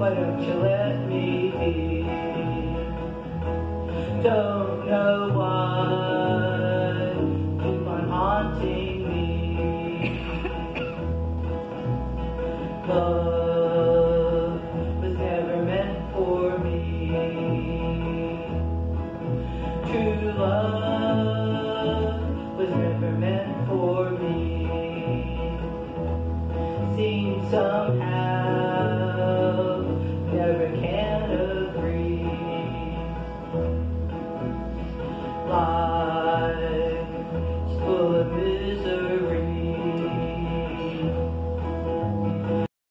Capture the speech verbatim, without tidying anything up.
why don't you let me be? Don't know why, keep on haunting me. Love was never meant for me. True love was never meant for me. Seems somehow